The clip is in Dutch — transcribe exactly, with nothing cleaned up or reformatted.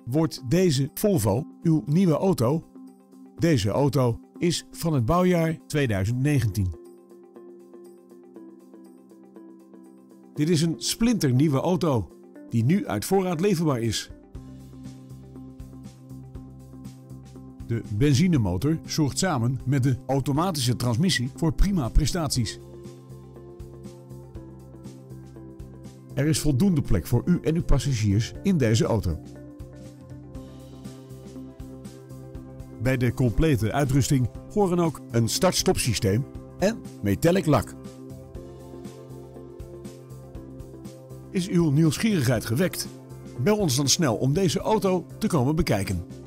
Wordt deze Volvo uw nieuwe auto? Deze auto is van het bouwjaar tweeduizend negentien. Dit is een splinternieuwe auto die nu uit voorraad leverbaar is. De benzinemotor zorgt samen met de automatische transmissie voor prima prestaties. Er is voldoende plek voor u en uw passagiers in deze auto. Bij de complete uitrusting horen ook een start-stop systeem en metallic lak. Is uw nieuwsgierigheid gewekt? Bel ons dan snel om deze auto te komen bekijken.